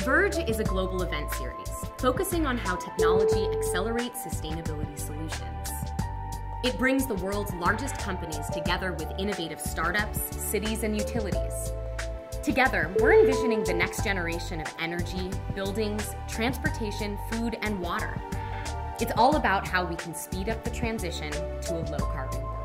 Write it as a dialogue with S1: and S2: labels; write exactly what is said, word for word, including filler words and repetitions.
S1: Verge is a global event series focusing on how technology accelerates sustainability solutions. It brings the world's largest companies together with innovative startups, cities, and utilities. Together, we're envisioning the next generation of energy, buildings, transportation, food, and water. It's all about how we can speed up the transition to a low-carbon world.